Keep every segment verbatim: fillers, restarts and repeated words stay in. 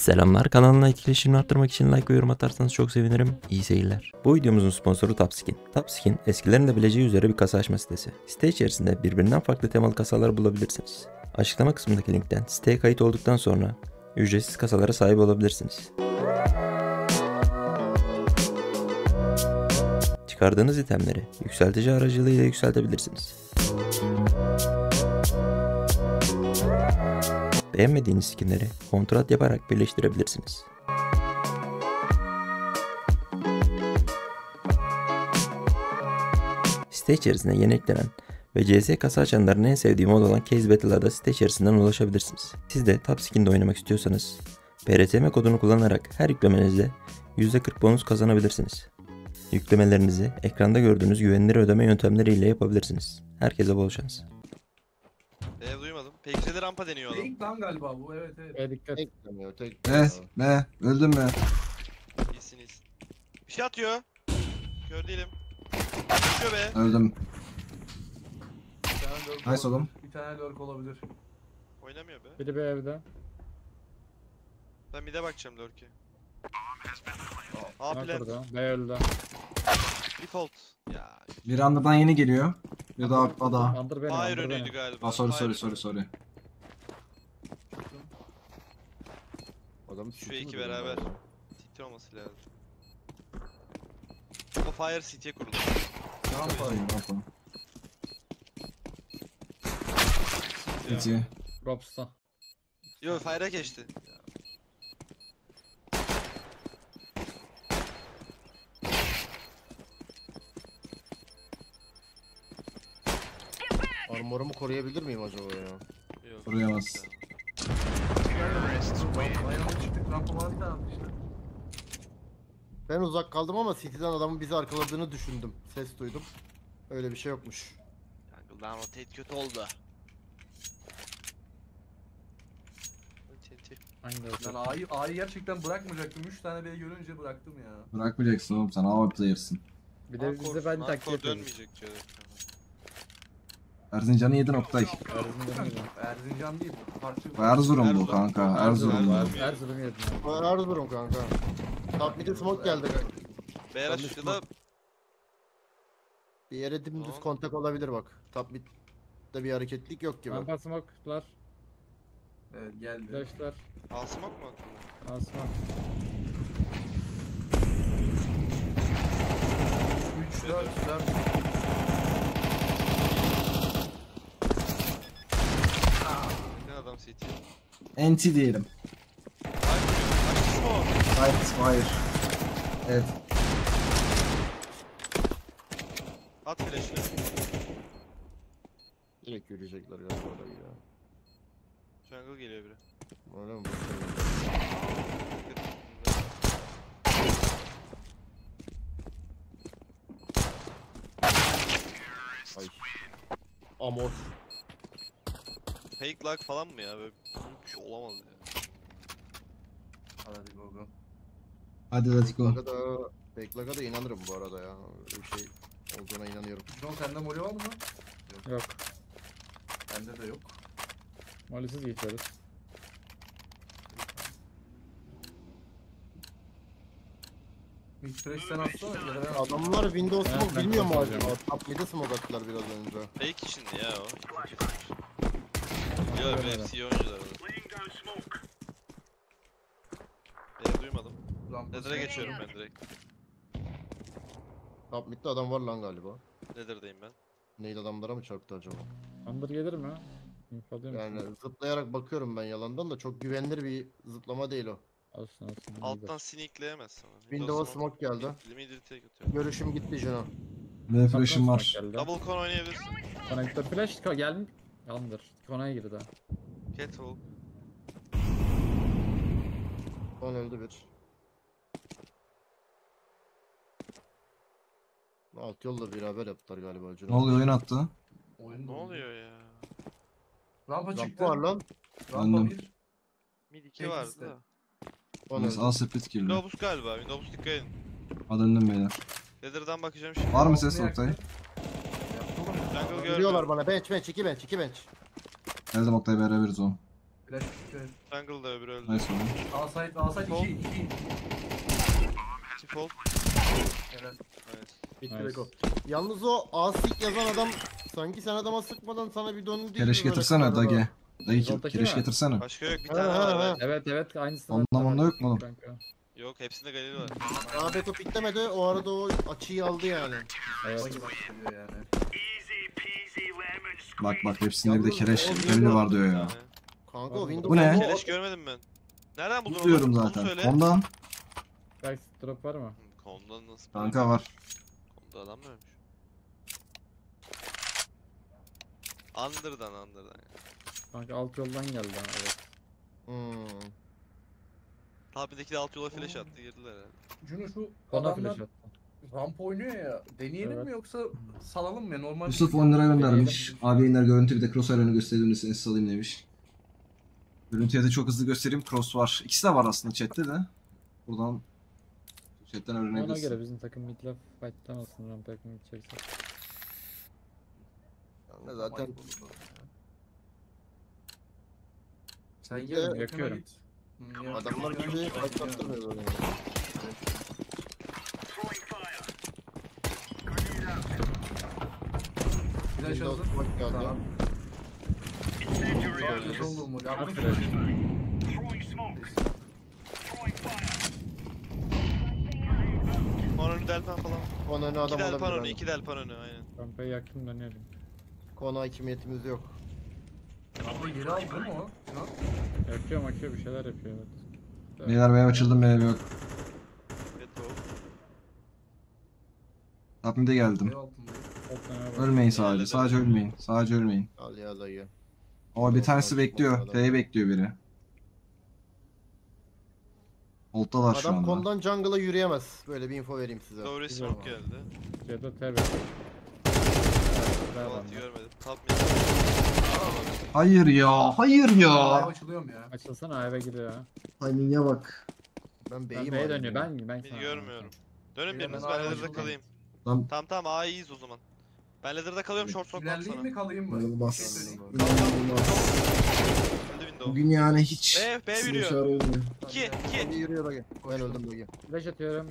Selamlar, kanalına etkileşimini arttırmak için like ve yorum atarsanız çok sevinirim. İyi seyirler. Bu videomuzun sponsoru Topskin. Topskin, eskilerin de bileceği üzere bir kasa açma sitesi. Site içerisinde birbirinden farklı temalı kasalar bulabilirsiniz. Açıklama kısmındaki linkten siteye kayıt olduktan sonra ücretsiz kasalara sahip olabilirsiniz. Çıkardığınız itemleri yükseltici aracılığıyla yükseltebilirsiniz. Beğenmediğiniz skinleri kontrat yaparak birleştirebilirsiniz. Site içerisinde yeni eklenen ve C S kasa açanların en sevdiği mod olan Case Battle'a da site içerisinden ulaşabilirsiniz. Siz de Topskin'de oynamak istiyorsanız P R T M kodunu kullanarak her yüklemenizde yüzde kırk bonus kazanabilirsiniz. Yüklemelerinizi ekranda gördüğünüz güvenilir ödeme yöntemleriyle yapabilirsiniz. Herkese bol şans. Eee duymadım. Pekse de rampa deniyor adam. Tek lan galiba bu, evet evet. E dikkat. Tek demiyor, tek Ne? Ne? Öldün mü? İyisin iyisin. Bir şey atıyor. Kör değilim. Düşüyor be. Öldüm. Bir tane lurk Nice olabilir. oğlum. Bir tane lurk olabilir. Oynamıyor be. Biri bir evde. Ben bir de bakacağım lurk'e. A Bak plant. orada. B öldü. Default. Ya. Bir andadan yeni geliyor. Ya da ada. Andır beni. Fire Andır önüydü beni. galiba. Aa, sorry Fire sorry önü. sorry sorry. Adam Şu iki beraber. City olması lazım. O Fire City'ye kuruldu. Ne yapayım? Ne yapalım? Peki. Robs'ta. Yo Fire'a geçti. Armorumu koruyabilir miyim acaba ya? Yok. Koruyamaz. Ayağına çıktık, rampa bana bir tane attı işte. Ben uzak kaldım ama City'den adamın bizi arkaladığını düşündüm. Ses duydum. Öyle bir şey yokmuş. Jungle'dan rotate kötü oldu. Tenti. Hangi Lan oldu? A'yı, A'yı gerçekten bırakmayacaktım. üç tane B görünce bıraktım ya. Bırakmayacaksın oğlum, sen hava player'sın. Bir de bizi ben takip Hardcore ediyorum. dönmeyecek diyor. Erzincan'ı yedin Oktay. Erzincan'ı Erzincan değil bu. Farklı Bu Erzurum bu kanka. Erzurum bu. yedim. Erzurum yedim. Ben Erzurum kanka. Top mid'e smoke geldi. Beyler şurada Bir yere dümdüz Tamam. kontak olabilir bak. Top mid'de bir hareketlik yok gibi. Rampa smoke'lar. Evet geldi. Flash'lar. alsmak mı attın? Asma. üç, dört, dört. Ne adam City? Anti diyelim. Açtı mı? Fight fire. Evet. At flash'ını. Direkt yürüyecekler galiba orayı ya. Jungle geliyor biri. Öyle mi? Ay. Amor. Fake lag falan mı ya? Böyle bir şey olamaz ya. Hadi go go. Hadi let's go. Back'laga da, Back'laga da inanırım bu arada ya. Öyle bir şey olduğuna inanıyorum. John sende moli var mı? Yok. Bende de yok. Molisiz geçiyoruz. Mid fresh sen atsana ya da ben Adamlar Windows Evet, Smoke ben bilmiyor mu kontrol acaba? ediyorum. Top mid'e smoke attılar biraz önce. Fake içindi ya o. Yo Öyle benim mi? C E O oyuncular o. Beni duymadım. rampa. Nether'a geçiyorum ben direkt. Top mid'de adam var lan galiba. Nether'dayım ben. Nail adamlara mı çarptı acaba? Andır gelir mi? İnfo değil Yani misin? zıplayarak bakıyorum ben yalandan da çok güvenilir bir zıplama değil o. Olsun olsun. Alttan sneakleyemezsin. Windows'a smoke geldi. Limit tek atıyor. Görüşüm gitti Jino. Ne flash'ım var. Double con oynayabilirsin. Connector flash ko- geldi. Yandır. Konaya girdi. Catwalk. On öldü bir. Alt yolla beraber yaptılar galiba Jino. Ne oluyor, oyun attı? Oyun Ne oluyor ya? Rampa çıktı. Rampa var lan. Rampa Döndüm. bir. Mid iki Tek vardı iste. da. On Neyse öldü. al split girdi. Windows galiba. Windows dikkat edin. Hadi döndüm beyler. Nether'dan bakacağım şimdi. Var mı ses Oktay? Yaptı oğlum. Jungle Geliyorlar görmüyorum. bana bench bench iki bench iki bench. Geldim Oktay, beraberiz o. Flash çıkıyor. Jungle'da öbürü öldü. Nice one. A side, A side iki, iki. Default. Evet. Evet. Bitti Nice. Beko. Yalnız o asik yazan adam sanki sen adama sıkmadan sana bir döndü. Kereş gibi getirsene böyle Dagi. karara. Dagi Zoldaki kereş mi? getirsene. Başka yok bir Ha, tane ha, var. ha. Evet. Evet evet aynısını. Ondan hatta onda var. yok mu oğlum? Kanka. Yok hepsinde Galil var. Aa Beko piklemedi. O arada o açıyı aldı yani. Evet. Bak bak geliyor yani. Bak bak hepsinde bir de Yalnız kereş o gönlü video- var diyor ya. Yani. Kanka o Windows Bu ne? Keleş görmedim ben. Nereden buldun onu? Tutuyorum Onu zaten. söyle. Ondan Guys drop var mı? Kondan nasıl? kanka var. Konda adam mı ölmüş? Under'dan Under'dan ya. Kanka alt yoldan geldi ha evet. Hmm. Tabideki de alt yola flash attı girdiler herhalde. Cunu şu Bana flash adamlar attı. ramp oynuyor ya. Deneyelim Evet. mi yoksa salalım mı ya? Normal Yusuf on lira göndermiş. Abi yayınlar görüntü bir de cross ayarını gösterdiğimde seni salayım demiş. Görüntüye de çok hızlı göstereyim. Cross var. İkisi de var aslında chatte de. Buradan chatten Ona öğrenebilirsin. göre bizim takım midlaf fight'tan olsun ramp yakın gidecekse. Ya zaten Sen Bir de gel yakıyorum. git. Hı, ya. adamlar bizi başlattırmıyor böyle. Flash Windows hazır. bak geldi. Tamam. Flash oldu mu? Yaptık Flash. Panonu delpan falan. Konu önü İki adam delpan önü, olabilir. iki delpan önü aynen. Rampayı yaktım dönüyorum. Konu hakimiyetimiz yok. Abi geri aldı değil mi o? Sinan? Yakıyor makıyor bir şeyler yapıyor evet. Evet. Beyler benim açıldım benim yok. Beto. Tapmide geldim. Geri altında. Alttan abi. Ölmeyin sadece. Sadece ölmeyin. Sadece ölmeyin. Al ya dayı. Ama bir tanesi bekliyor. T'ye bekliyor biri. Volt'talar şu Adam anda. konudan jungle'a yürüyemez. Böyle bir info vereyim size. Doğru Güzel. smoke geldi. C dört T bekliyor. Polat'ı görmedim. Top mid. Hayır ya. Hayır Aa, ya. açılıyorum ya. Açılsana aya giriyor ha. Timing'e bak. Ben Ben B'yim B'ye abi. dönüyor ben ben Mid sana. görmüyorum. Dönün Beyler, biriniz ben ben A'ya ladder'da açıldım. kalayım. Lan Tamam tamam A'ya iyiyiz o zaman. Ben ladder'da kalıyorum short sokmam İlerleyeyim sana. mi kalayım mı? İnanılmaz. Bir şey söyleyeyim. Öldü window. bugün yani hiç B, B sizin yürüyor. çağrı olmuyor. İki, Hadi iki. yürüyor dayı. Ben öldüm dayı. Flash atıyorum.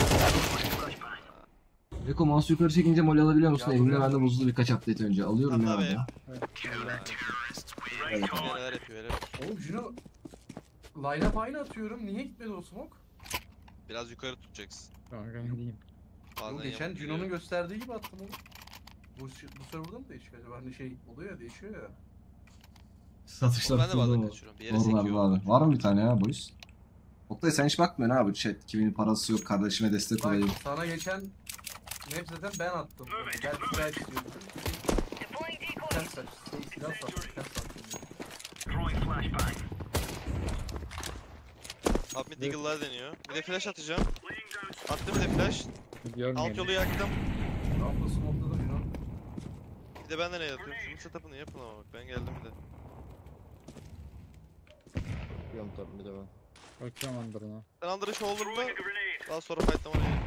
Reko mouse yukarı çekince mol alabiliyor musun? Ya, Elimde bu- bende buzlu birkaç update önce. Alıyorum Tamam, ya be. abi. Evet. Evet. Neler yapıyor helal. Oğlum Juno line up aynı atıyorum. Niye gitmedi o smoke? Biraz yukarı tutacaksın. Kanka ne diyeyim. Bazen Yo, geçen yapıp Juno'nun gidiyor. gösterdiği gibi attım oğlum. Bu, bu serverda mı değişik acaba? Hani şey oluyor ya değişiyor ya. Satışlar Ben de bazen tutuldu mu? kaçırıyorum. Bir yere Doğru sekiyor. var abi. Var mı bir tane ya boys? Oktay sen hiç bakmıyorsun abi chat. Kimin parası yok kardeşime destek Bak olayım. sana geçen map zaten ben attım. Belki belki diyordum. Ters saç. Şey, silah saç. Ters saç. Top mid eagle'lar deniyor. Bir de flash atacağım. Attım bir de flash. Gidiyorum Alt yine. yolu yaktım. Rampa smoke'da da Juno. Bir de ben de ne yatıyorum? Şunun setup'ını yapın ama bak ben geldim bir de. Yapıyorum tabii bir de ben. Bakıyorum andırına. Sen Under'ı şu olur mu? Daha sonra fight'lama ne?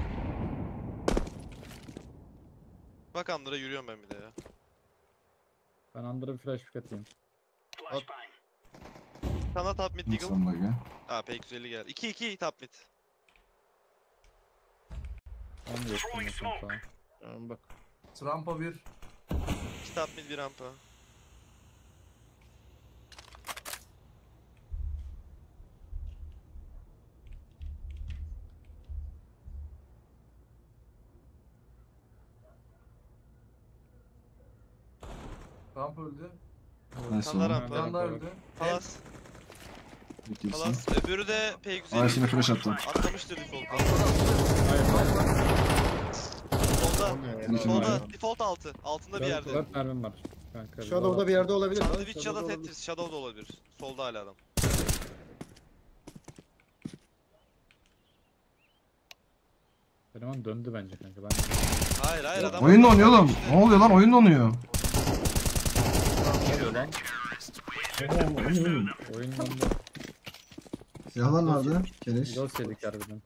Bak Under'a yürüyorum ben bir de ya. Ben andırı bir flash pick atayım. Sana top mid eagle. Son bug'ı. Aa P iki yüz elli geldi. iki iki top mid. Onu geçtim mesela sana. Tamam bak. Rampa bir. iki top mid bir rampa. Rampa öldü. Nice Kanlar oldu. rampa. Bir tane daha öldü. Palas. Bitirsin. Palas. Öbürü de P iki yüz Aa elli. şimdi flash attım. Atlamıştır default. Hayır hayır. Solda. O ne ya? Şimdi Solda. var. Default altı. Altında bir yerde. Dört mermim var. Kanka. Shadow'da bir yerde olabilir. lan. Sandwich ya da Shadow'da olabilir. Tetris. Shadow da olabilir. Solda hala adam. Eleman döndü bence kanka. Ben Hayır hayır adam. Oyun donuyor oğlum. Ne oluyor lan? Oyun donuyor. geliyor lan. Oyun döndü. Silahlar nerede? Keleş. Ghost yedik harbiden.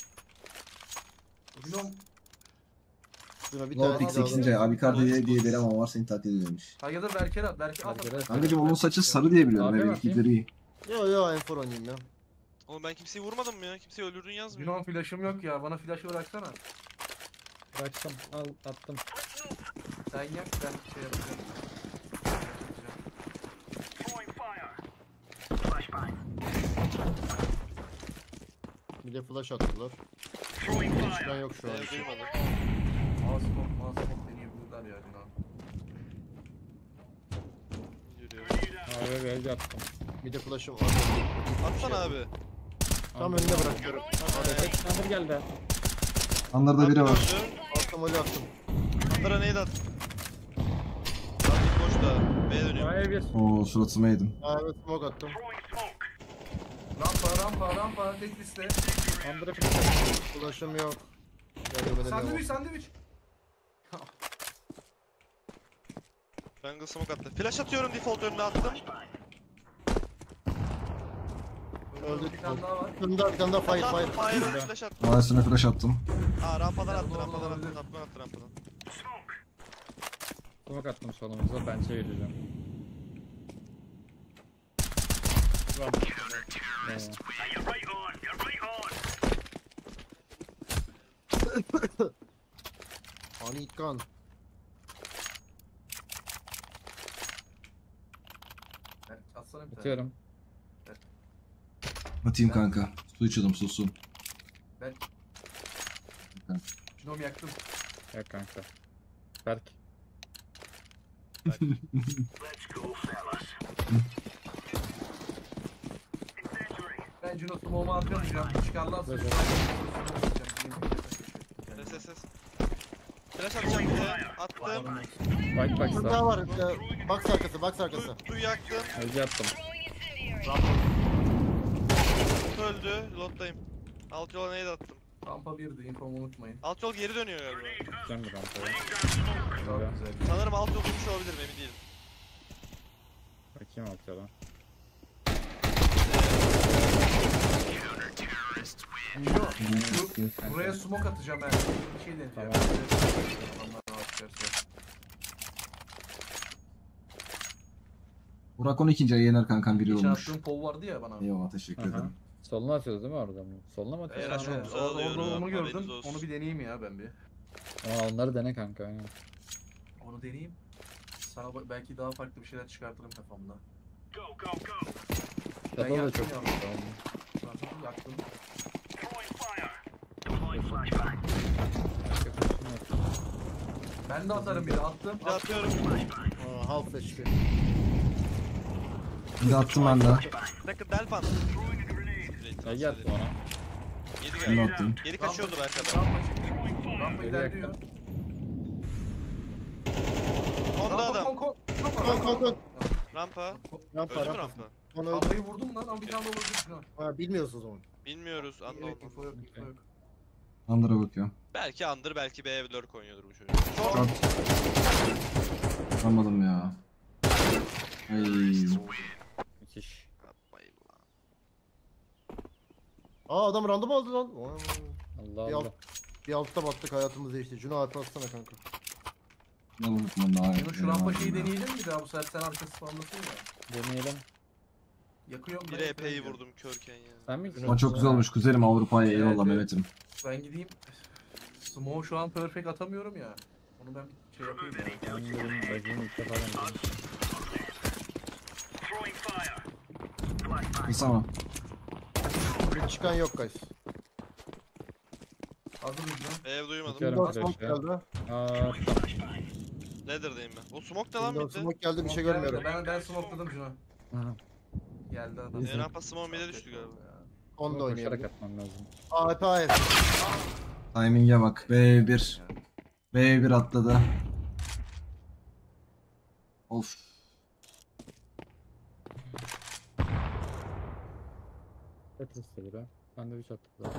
Juno Şuna bir No tane pick daha sekizinci abi Icardi diye bir ama var seni taklit ediyormuş. Hayırdır Berker at. Berker at. Berker at. Kankacım onun saçı sarı diye biliyorum. Abi Evet, bakayım. gri. Yo yo enfor oynayayım ya. Oğlum ben kimseyi vurmadım mı ya? Kimseyi öldürdün yazmıyor. Yunan flash'ım yok ya. Bana flash'ı bıraksana. Bıraktım. Al attım. Sen yak ben şey yapacağım. Bir de flash attılar. Flash'tan yok şu an. Ev duymadım. Mouse mouse deneyebilirler ya Yunan. Yürüyorum. Abi belge attım. Bir de flash'ım var. Atsana abi. Tam önüne bırakıyorum. Sandır geldi. Anlarda biri var. Öldü. Attım öyle attım. Andra neydi at? Artık boş da. B'ye dönüyor. Ay bir. Oo suratıma yedim. Ha evet smoke attım. Rampa rampa rampa tek liste. Sandır flash. Flash'ım yok. Gelmeden Sandviç sandviç. Jungle smoke attı. Flash atıyorum, default önüne attım. Öldü. Bir tane daha var. Bir tane daha bir tane daha fire Attım, fire. Fire flash attım. Ağzına flash attım. Aa rampadan attı, Doğru, rampadan attı. olabilir. Rampadan attı, rampadan. Smoke attım solumuza. Ben çevireceğim. Bravo. Panik kan. Evet, atsana bir tane. Atıyorum. Atayım kanka. Su içiyordum susun. Ben. Şunom yaktım. Yok kanka. Berk. Ben Juno smoke'umu atmayacağım. Çıkarlarsa Evet. Ses ses ses. Flash atacağım bir de. Attım. White Bir tane box'ta. daha var. Ee, box arkası box arkası. Du, du yaktım. Belge attım. Öldü. Lottayım. Alt yola neydi attım. Rampa birdi, infomu unutmayın. Alt yol geri dönüyor galiba. Gideceğim bir rampaya. Çok Öyle. güzel. Sanırım alt yol dönmüş olabilirim, emin değilim. Bakayım alt yola. Juno, şu- buraya smoke atacağım ben. Bir şey deneyeceğim. Tamam. Onlar rahat çıkarsa. Burak on ikinci ayı yener kankam biri Geçen olmuş. attığım pov vardı ya bana. Eyvallah teşekkür Aha. ederim. Soluna atıyoruz değil mi orada mı? Soluna mı Eğer atıyoruz? çok Evet, güzel orada- alıyorum, orada onu haberiniz gördüm. olsun. Onu bir deneyeyim ya ben bir. Aa, onları dene kanka. Aynen. Onu deneyeyim. Sana ba- belki daha farklı bir şeyler çıkartırım kafamda. Ben Shuttle da yaktım çok ya. güzel oldu. Zaten yaktım. Ben de atarım bir de attım. Bir de atıyorum. Aa, half H P. Bir de attım ben de. Bir dakika Delpan. Belge attım ona. Yedi Ben de geldi. attım. Geri kaçıyordu belki adam. Rampa çıktı. Rampa Geri ilerliyor. yaktım. Onda Rampa adam. kon kon. Kon kon kon. Rampa. Rampa Öldü mü rampa. rampa? Kon öldü. Rampayı vurdum lan ama bir tane de olabilir şuna. Ha, bilmiyoruz o zaman. Bilmiyoruz. Anda Yok olmadı. info yok info yok. Under'a bakıyorum. Belki Under, belki B lurk oynuyordur bu çocuk. Çok Short. Anlamadım ya. Ay. Müthiş. yapmayın lan. Aa adam random aldı lan. Vay. Allah Bir, Allah. alt, bir altta battık hayatımız değişti. Cuna Alp atsana kanka. Ne unutmam daha iyi. Bunu şu rampa şeyi deneyelim mi daha bu sefer sen arkası spamlasın ya. Deneyelim. Yakıyorum Bir ben, E P'yi ben vurdum körken ya. Sen mi gittin? Ama çok güzel olmuş kuzenim Avrupa'ya Evet, eyvallah evet. Mehmet'im. Ben gideyim. Smoke şu an perfect atamıyorum ya. Onu ben bir şey yapayım ya. Ben dedim Belge'nin ilk defa denedim. Kısama. Bir çıkan yok guys. Hazır mıyız lan? Ev duymadım. Bakıyorum. Windows flash smoke ya. geldi. Aa, Nether'dayım ben. O smoke ne lan Windows bitti? smoke geldi bir şey Smoke geldi. görmüyorum. Ben ben smokeladım şunu. aha. Geldi adam. E rampa smoke mid'e düştü galiba. Onu da Koşarak oynayalım. atmam lazım. A F A F. Timing'e bak. B bir. B bir atladı. Of. Tetris'te biri. Sandviç attık zaten.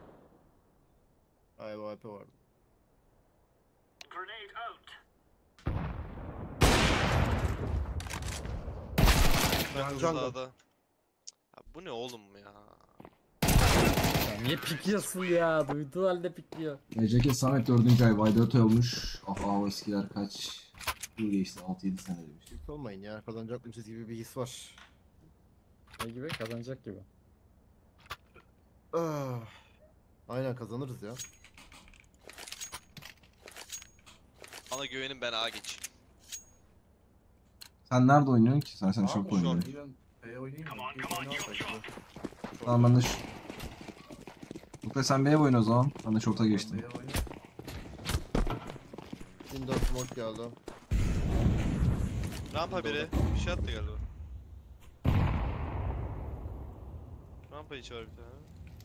Ay bu A F vardı. Jungle Jungle. sağda. Ya bu ne oğlum ya? Ya niye pikliyorsun ya? Duyduğu halde pikliyor. E C K Samet dördüncü ay. Vay dört ay olmuş. Ah ah o eskiler kaç yıl geçti? altı yedi sene demiş. Hiç olmayın ya kazanacakmışız gibi bir his var. Ne gibi? Kazanacak gibi. Ah. Aynen kazanırız ya. Bana güvenin, ben A geç. Sen nerede oynuyorsun ki? Sen sen Tamam çok mı? oynuyorsun. İyi, ben B'ye oynayayım mı? Bir oyunu al belki. Tamam ben de şu... Oktay sen B'ye oyna o zaman. Ben de short'a geçtim. B'ye oynayayım. Windows smoke geldi. Rampa biri. Bir şey attı galiba. Rampa içi var bir tane.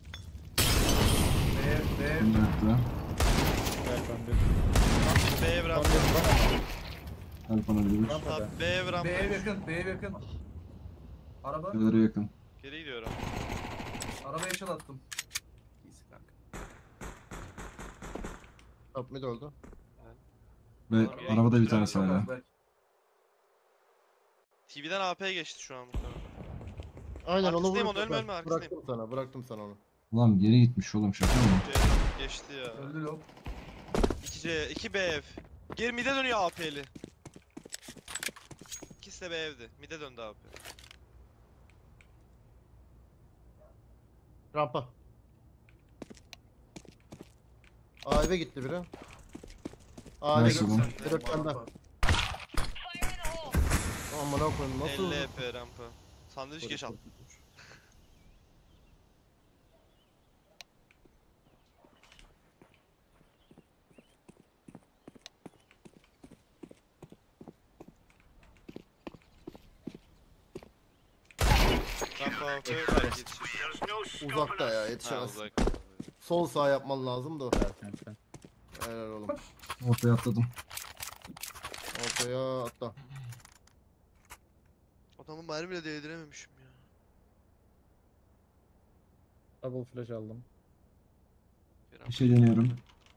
B, B. Şimdi yaptı. Gel ben bir. B ev rampa. Help alabilir. Rampa Abi be. B ev rampa. B'ye yakın, B'ye yakın. Araba, B'lere yakın. Geri gidiyorum. arabaya çal attım. İyisi kanka. Top mid öldü. Ve Arabaya arabada bir gitmişler, tanesi Çok hala. az belki. T V'den A P'ye geçti şu an muhtemelen. Aynen onu Arkasındayım, vurdum. onu ölme, ölme, arkasındayım. Bıraktım sana, bıraktım sana onu. Ulan geri gitmiş oğlum şaka mı? C geçti ya. Öldü lo. iki C, iki B ev. Geri mid'e dönüyor A P'li. İkisi de B evdi. Mid'e döndü A P. Rampa. A eve gitti biri. A eve Nice gitti. oğlum. Direkt bende. Aman ne koyayım nasıl? elli E P rampa. Sandviç geç al. Rampa A P belki yetişir. Uzakta ya Ha yetişemez. uzak. Sol sağ yapman lazım da. Gel kanka. Helal oğlum. Ortaya atladım. Ortaya atla. Adamı mermi bile değdirememişim ya. Double flash aldım. Bir şey deniyorum.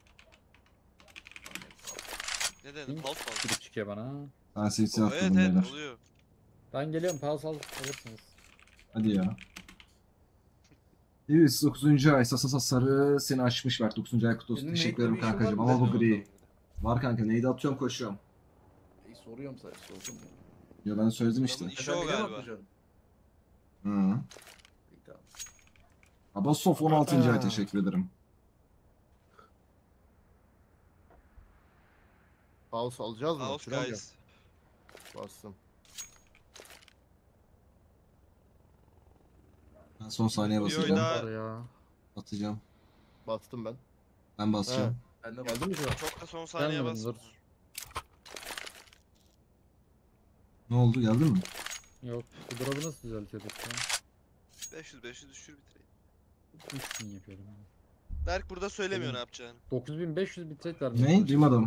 Ne denedin? Pulse mu aldın? Girip çıkıyor bana. Ben safety Evet atladım evet beyler. oluyor. Ben geliyorum. Pulse al. Alırsınız. Hadi ya. Evet dokuzuncu ay Sasa Sarı seni açmış ver dokuzuncu ay kutlu olsun. Senin Teşekkür ederim nate'le bir işin kankacığım var mı? ama bu Bakalım gri. bir de. Var kanka neydi atıyorum koşuyorum. İyi soruyorum sadece, sordum ya. Ya ben söyledim işte. Adamın işi Sen o bir de mi galiba. atlayacaksın? Hı. İyi tamam. Abasof on altıncı ay Aa. teşekkür ederim. House alacağız mı? House Şuraya mı guys. gel? Bastım. Ben son saniye Bir basacağım. oyunda- Var ya. Atacağım. Bastım ben. Ben basacağım. Ben de Geldi mi şu an? Çok da son saniye Gelmedim bas. dur. Ne oldu geldin mi? Yok. Bu drop'u nasıl düzeltiyorduk ya? beş yüz beş yüz düşür bitireyim. üç bin yapıyorum. Yani. Berk burada söylemiyor Oğlum. ne yapacağını. dokuz bin beş yüz bitrate var. Ne? Duymadım.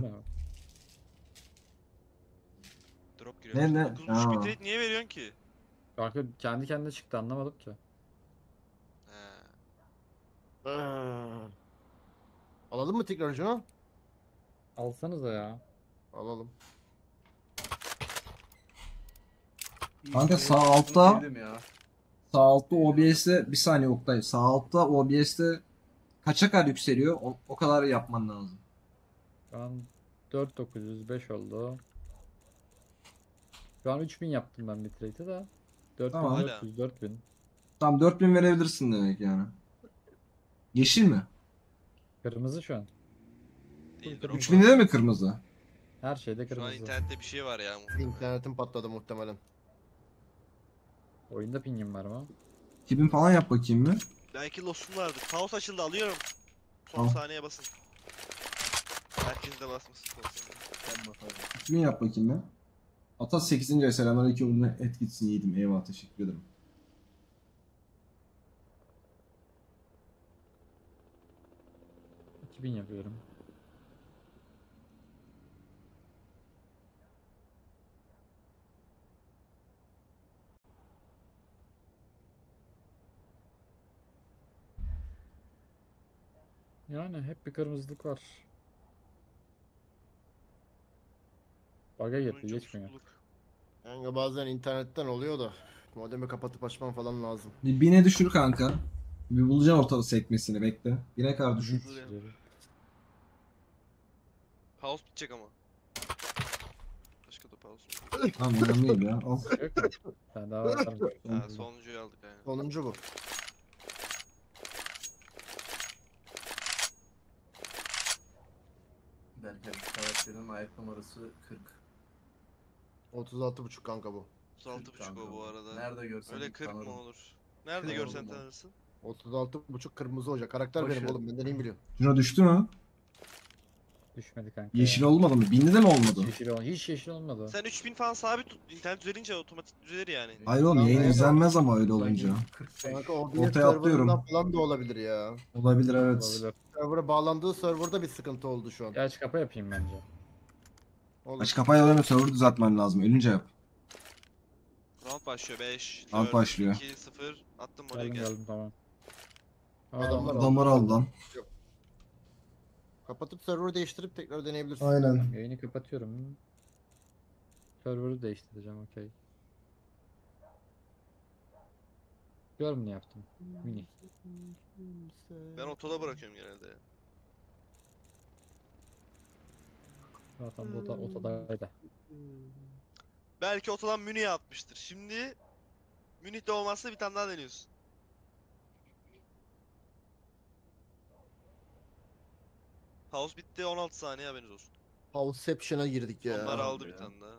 Drop giriyor. Ne, ne? dokuz buçuk Aa. bitrate niye veriyorsun ki? Kanka kendi kendine çıktı anlamadım ki. He. Aa. Alalım mı tekrar şunu? Alsanıza ya. Alalım. İyi, Kanka iyi, sağ bunu altta- sevdim ya. Sağ altta O B S'te bir saniye Oktay. Sağ altta O B S'te kaça kadar yükseliyor? O, o kadar yapman lazım. Şu an dört bin dokuz yüz beş oldu. Şu an üç bin yaptım ben bitrate'i da. Tamam. dört bin dört yüz dört bin. Tamam dört bin verebilirsin demek yani. Yeşil mi? Kırmızı şu an. Değil drop. üç binde de mi kırmızı? Her şeyde Şu an kırmızı. internette bir şey var ya. İnternetim patladı muhtemelen. Oyunda pingim var mı? iki bin falan yap bakayım mı? Belki lossun vardır. Pause açıldı, alıyorum. Son Al. saniye basın. Herkes de basmasın son saniye. Ben bakarım. iki bin yap bakayım mı? Atas sekizinci ay selamünaleyküm. Et gitsin yiğidim. Eyvallah teşekkür ederim. iki bin yapıyorum. Yani hep bir kırmızılık var. Bug'a gitti Turuncu geçmiyor. musluk. Yani bazen internetten oluyor da modemi kapatıp açmam falan lazım. Bir bine düşür kanka. Bir bulacaksın ortalık sekmesini bekle. Bine kadar düşür. Dur ya. Pause bitecek ama. Başka da pause. olsun. Tamam önemli değil ya. Al. Yok mu? Sen daha var. Ha, sonuncuyu aldık aynen. Sonuncu bu. Derken karakterin ayak numarası kırk. otuz altı buçuk kanka bu. otuz altı buçuk o bu arada. Nerede görsen Öyle kırk mı tanırım. olur? Nerede Kırk görsen olur mu? tanırsın. otuz altı buçuk kırmızı olacak. Karakter Boş benim ver. oğlum. Benden iyi biliyorum. Cino düştü mü? Düşmedi kanka. Yeşil ya. olmadı mı? Binde de mi olmadı? Hiç yeşil, ol hiç yeşil olmadı. Sen üç bin falan sabit tut. İnternet düzelince otomatik düzelir yani. Hayır oğlum yayın Tamam, izlenmez ama öyle olunca. kırk beş. Kanka o bir Ortaya serverından atlıyorum. falan da olabilir ya. Olabilir evet. Olabilir. Server'a bağlandığı serverda bir sıkıntı oldu şu an. Ya aç kapa yapayım bence. Olur. Aç kapayı alalım server düzeltmen lazım. Ölünce yap. Round başlıyor beş. Round dört, başlıyor. iki sıfır. Attım oraya Geldim gel. geldim tamam. Adamlar Adam, Adamları al lan. Kapatıp server'ı değiştirip tekrar deneyebilirsin. Aynen. yayını kapatıyorum. Server'ı değiştireceğim okey. Gör mü ne yaptım? Mini. Ben otoda bırakıyorum genelde. ya. Zaten bu da otodaydı. Belki otodan Münih'e atmıştır. Şimdi Münih'te olmazsa bir tane daha deniyorsun. House bitti on altı saniye haberiniz olsun. Houseception'a girdik ya. Onlar aldı bir ya. tane daha.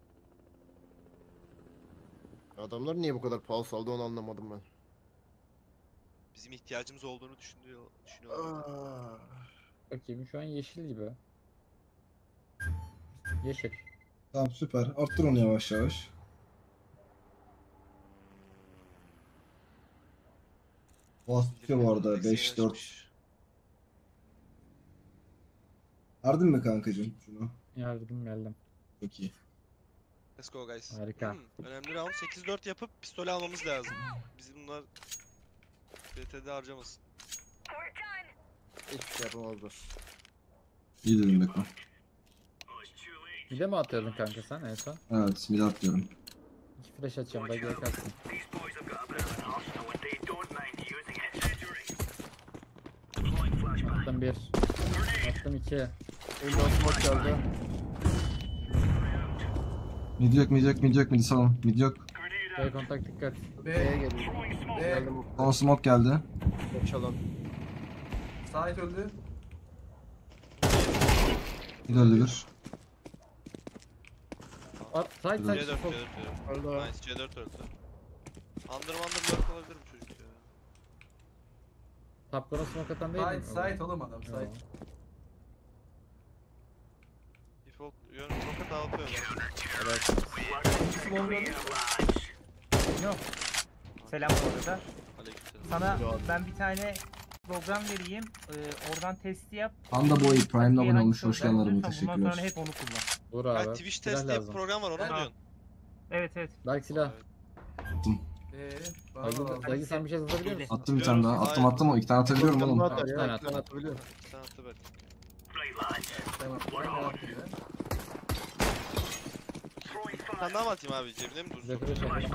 Adamlar niye bu kadar pause aldı onu anlamadım ben. Bizim ihtiyacımız olduğunu düşünüyor, düşünüyorlar. Bakayım şu an yeşil gibi. Yeşil. Tamam süper. Arttır onu yavaş yavaş. Boğaz tutuyor bu arada. beş dört. Ardın mı kankacığım şunu? Yardım geldim. Çok iyi. Let's go guys. Harika. Hmm, önemli round sekiz dört yapıp pistolü almamız lazım. Biz bunlar B T'de harcamasın. Hiçbir şey yapamazlar. İyi dedim Beko. Bir de mi atıyordun kanka sen en son? Evet mid atlıyorum. İki flash atacağım belki yakarsın. Attım bir. Attım iki. Elinden smoke geldi. Mid yok mid yok mid yok mid salon. Mid yok. B kontak dikkat. B'ye B. geliyor. B. Geldim. Son smoke geldi. Çalan. Sait öldü. Mid öldü bir. At side C side dört, C sol. dört, C dört. Öldü. Nice, C dört öldü. Under under lurk olabilir mi çocuk ya? Tapkana smoke atan değil Sait, mi? Sait oğlum adam. Yo. Sait. Default yön roket atıyor. Evet. Small gördün mü? Yok. Selam bu arada. Aleykümselam. Sana ben bir tane program vereyim. Ee, oradan testi yap. Panda Boy Prime'le abone olmuş. Hoş geldin Bundan arama sonra teşekkürler. hep onu kullan. Vur Ha, abi. Twitch Silah test diye bir lazım. program var onu mu Ha. diyorsun? Evet evet. Dark silah. Eee bana da Dagi, lazım. Dagi sen bir şey satabiliyor musun? Attım bir tane daha. Attım attım o. İki tane atabiliyorum oğlum. Atar Bir ya, tane iki tane atabiliyorum. Sen attı belki. Ben attım, ben attım ya. Sen daha mı atayım abi cebine mi dursun? Bize flash atayım.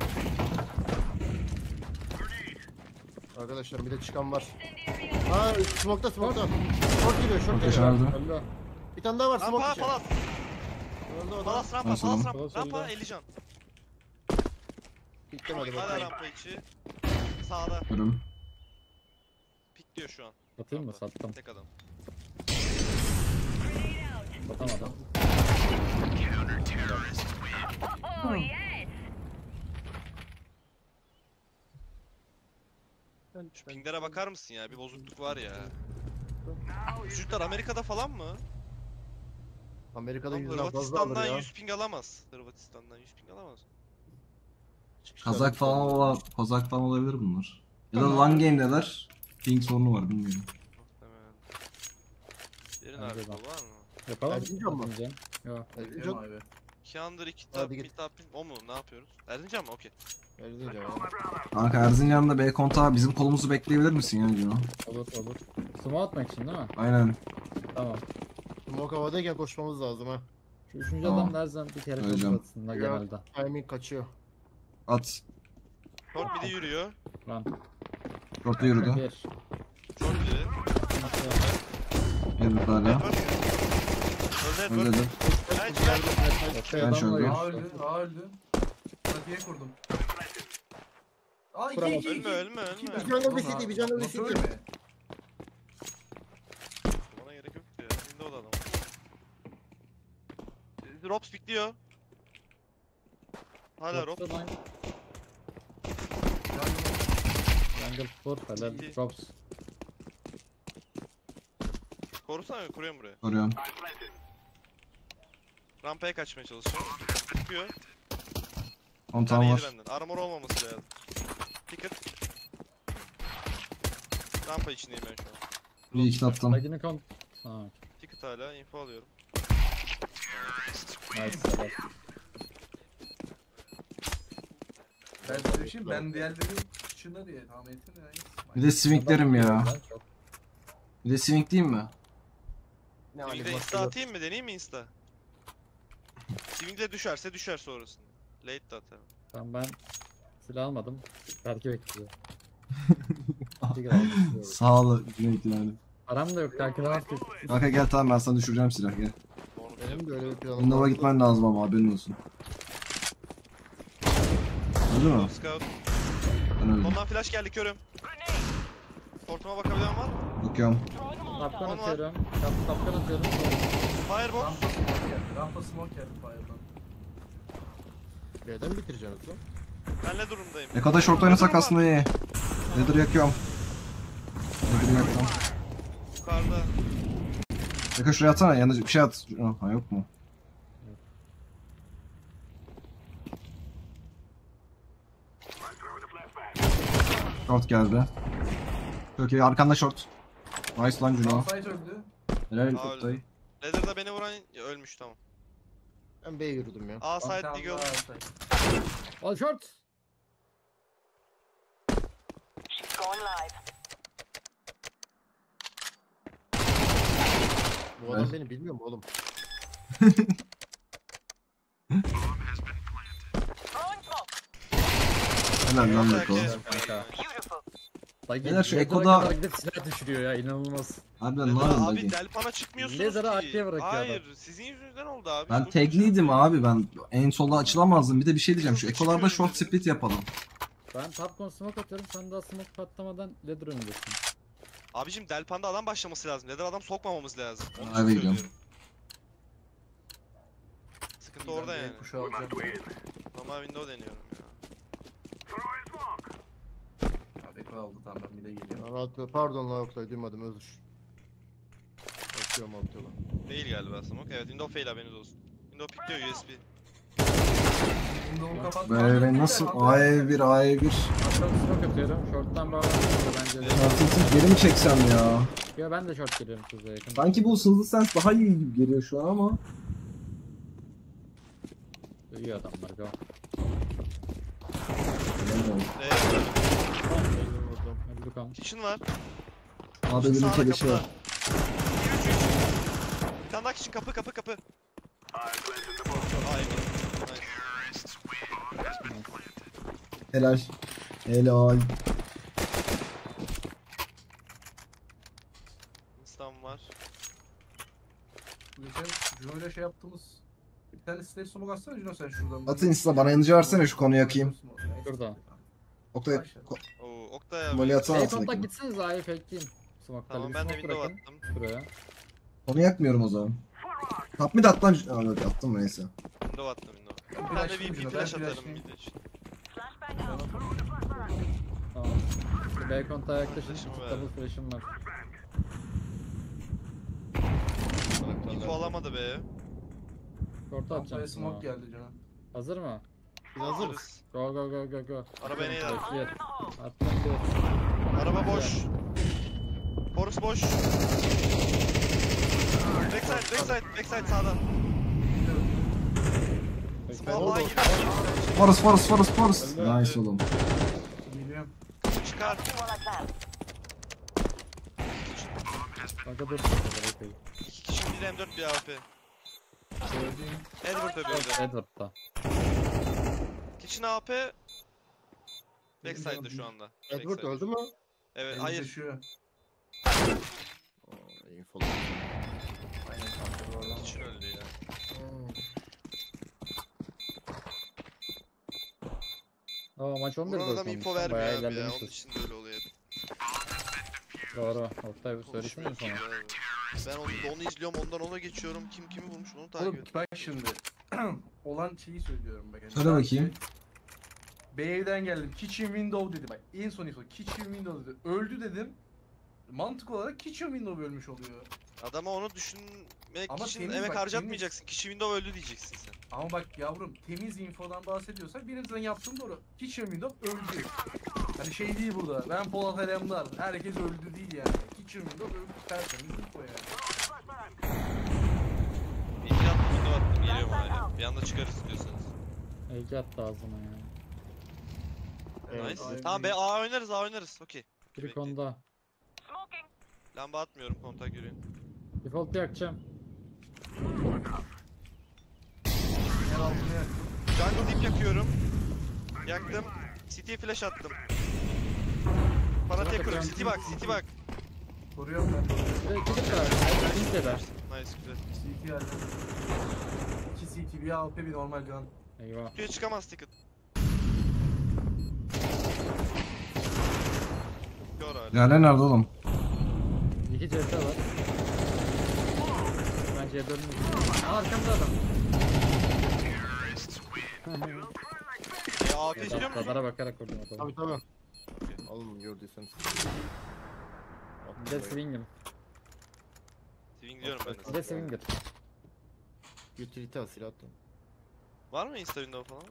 Arkadaşlar bir de çıkan var. Ha smoke'ta smoke'ta. Short giriyor short Ateş giriyor. nerede? Öldü. Bir tane daha var smoke Rampa içi. palas. Öldü o da. Palas rampa Nasıl palas oğlum? rampa. Palas Rampa öldü. elli can. Piklemedi Hala bakayım. rampa içi. Sağda. Görüm. Pikliyor şu an. Satayım mı? Rampa. Sattım. Tek adam. Satamadım. Pinglere bakar mısın ya? Bir bozukluk var ya. Çocuklar Amerika'da falan mı? Amerika'da Lan yüzden fazla alır Hırvatistan'dan ya. yüz ping alamaz. Hırvatistan'dan yüz ping alamaz. Kazak falan ola, Kazak falan olabilir bunlar. Ya da LAN game'deler. Ping sorunu var bilmiyorum. Muhtemelen. Verin Bence abi de. kol var mı? Yapalım mı? Erzincan mı? Erzincan. Yok. Erzincan. Diyorum abi. iki under iki Hadi tap git. bir tap o mu? Ne yapıyoruz? Erzincan mı? Okey. Erzincan ya. Kanka Erzincan'da B kontağı bizim kolumuzu bekleyebilir misin ya Cino? Olur olur. Smoke atmak için değil mi? Aynen. Tamam. Smoke havadayken koşmamız lazım ha. Şu üçüncü Tamam. adam da her zaman bir kere Öleceğim. kontrol atsın da Yok. genelde. Timing kaçıyor. At. Short bir de yürüyor. Lan. Orta yürüdü. Bir. Short biri. iki. Yürüdü hala. Network. Öldü network. Öldü. Ben çıkardım. Okey, Ben adam şöyle- var. A öldü, A öldü. Pratiğe kurdum. Aa iki Kuramaz. iki iki. Ölme ölme ölme. Bir canlı bir city, bir canlı bir Nasıl city. ölme? Bana gerek yok ya. Şimdi o da adam. Rops bekliyor. Hala Rops. Yoksa lan- Jungle Sport, helal. İyi. Drops. Korusana mı? Kuruyorum buraya. Soruyorum. Rampaya kaçmaya çalışıyor. Çıkıyor. on Bir tane tane yedi var. benden. Armor olmaması lazım. Ticket. Rampa içindeyim ben şu an. Bir iki attım. Bagini kon... Ha, Ticket hala. Info alıyorum. nice, helal. Ben size bir şey ben diğerleri şuna diye tahmin ettim ya. Bir de swinglerim ya. Adam çok. Bir de swingleyeyim mi? Ne Swing'de animasyon. insta atayım mı? Deneyeyim mi insta? Swing'de düşerse düşer sonrasında. Late de atarım. Tamam, ben silah almadım. Belki bekliyor. Tigger aldım. Sağ ol. Cüneyt yani. Param da yok kanka, ne yapayım? Kanka gel tamam ben sana düşüreceğim silah gel. Doğru. Benim de öyle bir planım Windows'a vardı. gitmen lazım ama haberin olsun. Öldü mü? Scout. Ben öldüm. Ondan flash geldi körüm. Ortama bakabilen var mı? Bakıyorum. Tapkan Onu var. atıyorum. Tap, tapkan atıyorum. Firebox. Rampa smoke geldi. Rampa smoke geldi fire'dan. B'den bitireceksiniz lan. Ben ne durumdayım? Eko'da short oynasak aslında iyi. Nether yakıyorum. Nether'ı yaktım. Yukarıda. Eko şuraya atsana yanıcı bir şey at. Ha yok mu? Short geldi. Çok iyi arkanda short. Nice lan Juno. Site öldü. Helal Aa, Oktay. Leather'da beni vuran ölmüş tamam. Ben B'ye yürüdüm ya. A side Bir tane Deagle. daha site. All short. Bu adam Evet. beni bilmiyor mu oğlum? Helal lan Eko. Kanka. Bagi, Beyler şu Leather'a Eko'da- kadar gidip silah düşürüyor ya, inanılmaz. Abi ben ne Leather'a yapayım abi Bagi? Delpan'a çıkmıyorsunuz Leather'ı ki. arkaya bırakıyor Hayır sizin yüzünüzden oldu abi. Ben Çok tagliydim abi ben en solda açılamazdım. Bir de bir şey diyeceğim şu ekolarda short split yapalım. Ben tapkon smoke atıyorum, sen daha smoke patlamadan ladder önündesin. Abicim Delpan'da adam başlaması lazım. Leather adam sokmamamız lazım. Onun Abi için gidiyorum. söylüyorum. Sıkıntı orada Ben yani. Kuşu alacağım. Normal window deniyorum ya. Abi Eko aldı tamam ben bir de geliyorum. Lan atıyor. Pardon lan Oktay duymadım özür. Atıyorum atıyorum. Değil galiba smoke. Evet window fail haberiniz olsun. Window pickliyor U S B. Window'u kapat. Böyle ben nasıl A E bir A E bir. Short smoke atıyorum, short'tan bağlanıyorum bence de. Artık geri mi çeksem ya? Ya ben de short geliyorum size yakın. Sanki bu hızlı sens daha iyi gibi geliyor şu an ama. İyi adamlar go. Bilmiyorum. Eee Elini vurdum. Hadi bakalım. kitchen var. Abi bir Sağda ülkede şey var. kapıda. üç üç. Bir tane daha kitchen kapı kapı kapı. Aa emin. Nice. Helal. Helal. Instam var. Geçen Juno'yla şey yaptığımız bir tane stage smoke atsana Juno sen şuradan. Atın insta bana yanıcı versene şu konuyu yakayım. Şurada. Oktay Oo Oktay abi. Molly atsana Hey kontak altındaki. gitseniz A'yı fakeleyeyim. Smoke'ları Tamam bir ben de smoke window bırakın. attım. Şuraya. Onu yakmıyorum o zaman. Top mid at lan. Aa, evet, attım mı neyse. Window attım window. Ben Bir tane de flashlayayım V P Juno, flash ben atarım flashlayayım. mid için. Tamam. B kontağa yaklaşın. Flash'ımı Double verdim. flash'ım var. Info alamadı be. Short'a Rampaya atacağım. smoke Tamam. geldi Juno. Hazır mı? Biz hazırız. Go go go go go. Arabaya neyi attın? Bekliyor. Attım bir. Araba boş. Forus boş. Backside, backside, backside sağda. Vallahi girer. Forus Forus Forus Forus. Nice oğlum. Biliyorum. Çıkar. Kanka dur. İki kişi bir M dört bir A W P. Edward öbürü de. Edward'da. Kitchen A W P. Backside'da şu anda. Edward Backside. öldü mü? Evet, Elim hayır. düşüyor. Oo, info. Aynen kanka bu arada. için öldü ya. Aa maç on bir Buradan adam dört info olmuş. vermiyor Bayağı abi ya. Onun ilerlemişiz. için de öyle oluyor. Doğru. Oktay bu söyleşmiyor Konuşmuyor mu ki sana? ya. Ben onu, onu izliyorum, ondan ona geçiyorum. Kim kimi vurmuş onu takip Oğlum ediyorum. bak şimdi. Olan şeyi söylüyorum bak. Yani Söyle bakayım. B evden geldim. Kitchen window dedi bak. En son info. Kitchen window dedi. Öldü dedim. Mantık olarak kitchen window ölmüş oluyor. Adama onu düşünmek Ama için temiz emek bak, harcatmayacaksın. Kişi window öldü diyeceksin sen. Ama bak yavrum temiz infodan bahsediyorsak benim sana yaptığım doğru. Kitchen window öldü. Hani şey değil burada. Ben Polat Alemdar. Herkes öldü değil yani. Kitchen window öldü. Tertemiz info yani. Bir iki attım, window attım. Geliyorum hala. Bir anda çıkarız istiyorsanız. Ege attı ağzına ya. Evet, Nice. aynen. Tamam be, A oynarız, A oynarız. Okey. Biri konuda. Lamba atmıyorum, kontak yürüyün. Default yakacağım. Gel altına yak. Jungle deep yakıyorum. Yaktım. City'ye flash attım. Bana tek kuruyorum. City bak, City bak. Koruyorum ben. Bir de iki de var. Kimse de. Nice, güzel. C T geldi. iki C T, bir A W P, bir normal gun. Eyvah. Kutuya çıkamaz ticket. Gör hala. Diğerleri nerede oğlum? İki C S var. Ben C dört'üm. Aa arkamda adam. E, A P istiyor musun? Kadara bakarak vurdum adamı. Tabii tabii. Alın gördüyseniz. Bir de swing'im. Swing diyorum ben Bir de. de swing'dir. Utility al silah attım. Var mı Insta window falan?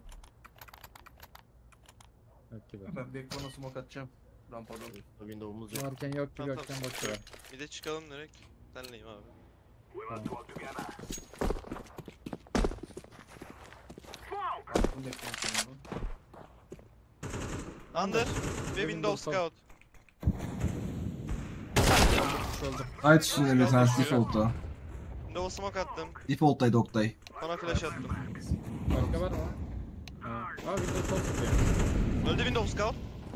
Yok gibi. Ben backbone'a smoke atacağım. Rampada. Window'umuz yok. Varken yok gibi Tamam, yokken tamam. boş ver. Bir de çıkalım direkt. Senleyim abi. Attım backbone'a. Under ve Windows Windows Scout. Ait üstünde bir tanesi default'ta. Windows smoke attım. Default'taydı Oktay. Bana flash attım. Başka var mı? Ha. Aa Windows sol tutuyor. Öldü Windows Scout.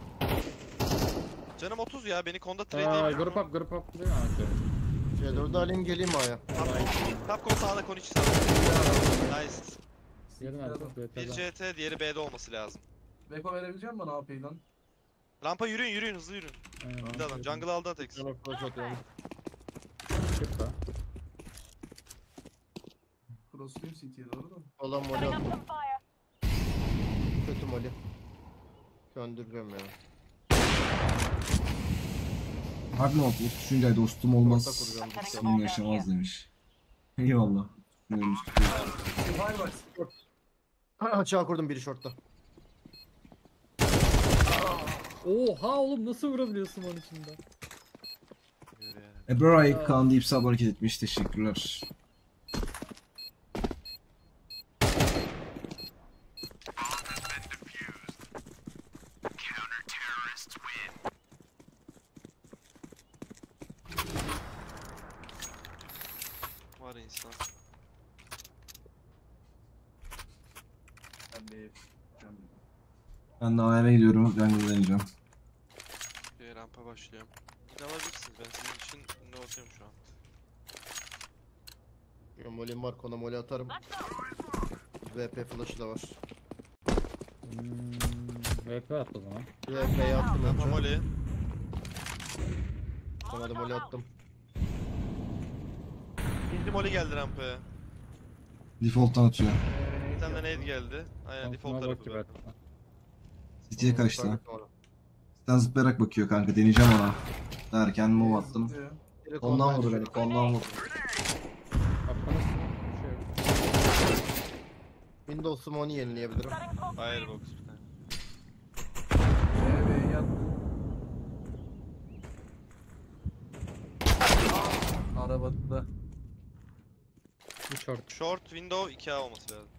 Canım otuz ya, beni konda trade Aa değil. grup up grup up diyor ya. C dört'ü alayım geleyim A'ya. Top kon sağda, kon içi sağda. Nice. Yerim artık Bir B T'den. C T, diğeri B'de olması lazım. Beko verebilecek misin bana A P'yi lan? Rampa yürüyün, yürüyün, hızlı yürüyün. Aynen. Bir de adam, jungle aldı Atex. Sana flash atıyorum. Çık da. Crossluyum C T'ye doğru da. Olan moli attım. Kötü moli. Söndüreceğim ya. Harbi not düşünce dostum olmaz. Orta kuracağım. Senin yaşamaz demiş. Eyvallah. Neymiş tutuyor. Firebox. Açığa kurdum biri short'ta. Oha oğlum nasıl vurabiliyorsun onun içinde? Ebrar Kaan deyip sağ hareket etmiş. Teşekkürler. Var insan. Ben de Ben de A M'ye gidiyorum. Jungle deneyeceğim. Bir rampa başlıyorum. Yine alabilirsiniz, ben sizin için ne atıyorum şu an. Ya molim var, kona moli atarım. V P flash'ı da var. Hmm, V P at o zaman. V P'ye attım Rampa önce. molly. Sonra da moli attım. İkinci molly geldi rampaya. Default'tan atıyor. Bir tane de nade geldi. Aynen default Altına bak tarafı gibi belki. hatta. City'ye kaçtı. Sonra. Sen zıplayarak bakıyor kanka. Deneyeceğim ona. Derken move attım. Zıplıyor. Direkt Ondan ondan vurdu beni. Ondan vurdu. Atlamış. Bir şey yok. Windows Summon'u yenileyebilirim. Firebox bir tane. B B'ye yat. Arabada. Bir short. Short window iki A olması lazım.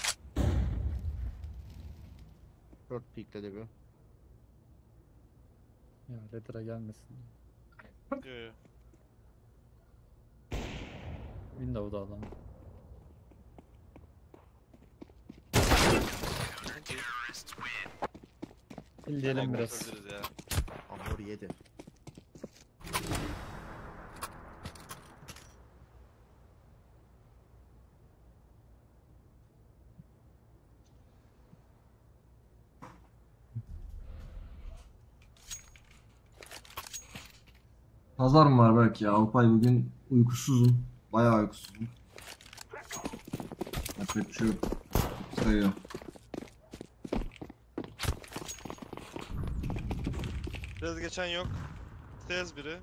Short peek'le de bir. Ya Redder'a gelmesin. Yo yo. Window'da adam. Kill diyelim biraz. Kurtarabiliriz ya. Amor yedi. Pazar mı var belki ya? Alpay bugün uykusuzum. Bayağı uykusuzum. Yapacak bir şey yok. Sayıyor. Biraz geçen yok. Stairs biri.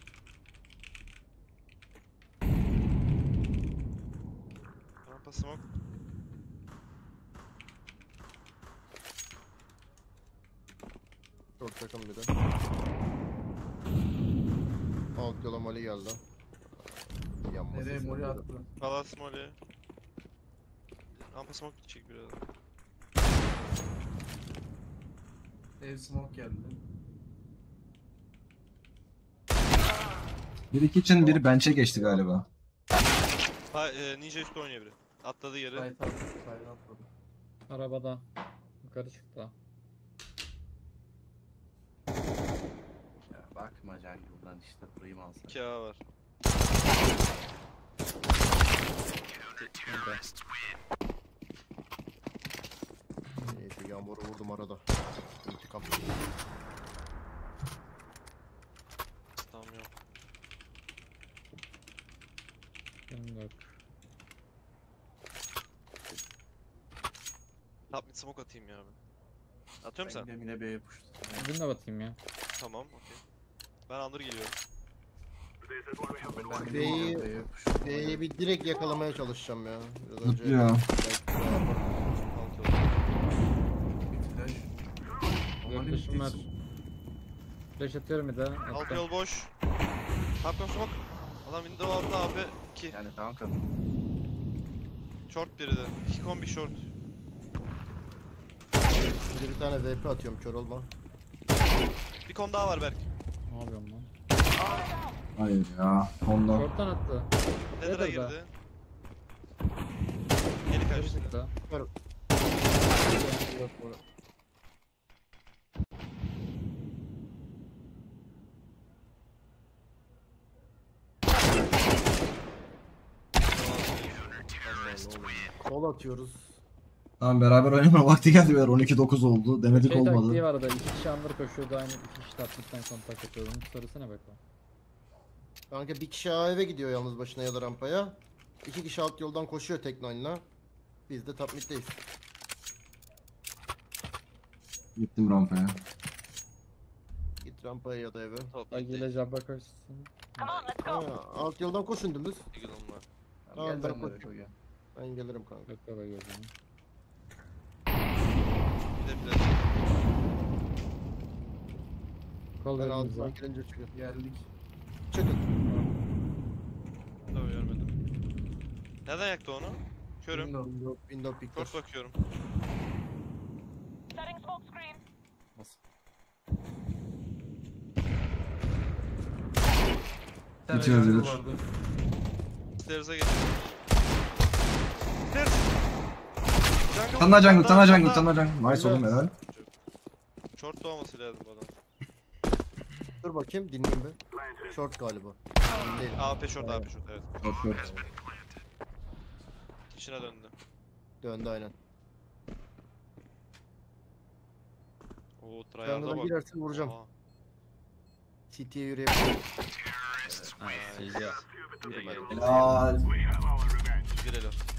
Rampa smoke. Çok yakın bir de. Alt yola mali geldi. Yanması. Nereye mori attı? Palas molly. Rampa smoke gidecek biraz. Ev smoke geldi. Biri kitchen, biri bench'e geçti galiba. Ha, e, ninja üstü oynuyor biri. Atladı yeri. Side attı. Side atladı. Arabada. Yukarı çıktı. Ya bakma jungle'dan işte burayı mı alsak? iki A var. Neyse yağmuru vurdum arada. İntikam. Tamam yok. Yok. Top mid smoke atayım ya ben. Atıyor musun Ben sen? de yine B'ye yapıştım. Bugün de batayım ya. Tamam, okey. Ben under geliyorum. Ben de B'yi- yine B'ye yapıştım. B'yi bir direkt yakalamaya çalışacağım ya. Biraz önce. Zıplıyor. Alt yolda. Bir flash. Aman Yaklaşım var. bir Flash atıyorum bir de. Alt Attım. yol boş. Top yol smoke. Adam window aldı abi. iki. Yani kanka. Short biri de. iki kombi short. Şimdi bir tane V P atıyorum kör olma. Bir kon daha var Berk. Ne yapıyorum lan? Hayır ya. Ondan. Short'tan attı. Nether'a Nether'da. girdi. Geri Yukarı kaçtı. çıktı. Yok bu. Sol atıyoruz. Tamam, beraber oynama vakti geldi. Beyler. on iki dokuz oldu. Denedik Şey olmadı. taktiği vardı. İki kişi under koşuyordu. Aynı iki kişi taktikten kontak yapıyordu. Onu söylesene bakalım. Kanka bir kişi A eve gidiyor yalnız başına ya da rampaya. İki kişi alt yoldan koşuyor tek nine'la. Biz de top mid'deyiz. Gittim rampaya. Git rampaya ya da eve. Top Agi ile mid. Jabba koşsun. Ha, alt yoldan koşun dümdüz. Eagle var. Tamam, Gel ben ben koş- de gel. Ben gelirim kanka. Yok baba gözünü. Bir de flash. Kol Ben verin bize. alttan girince çıkıyor. Geldik. Çıkın. Tabii görmedim. Nereden yaktı onu? Körüm. Window. Window, window pickler. Short bakıyorum. Nasıl? Bitiyor Jungle dedir. vardı. Stairs'e geçti. Stairs! Jungle. Tana jungle, tana jungle, Tana- tana jungle. Nice oğlum helal. Short da olması lazım bu adam. Dur bakayım dinleyeyim bir. Short galiba. Emin değilim. A P short, A P short evet. Short short. İçine döndü. Döndü aynen. Oo tryhard'a Jungle'a bak. girerse vuracağım. Aa, City'ye yürüyebilirim. Nice. Yürü ben. Helal. Bir elo.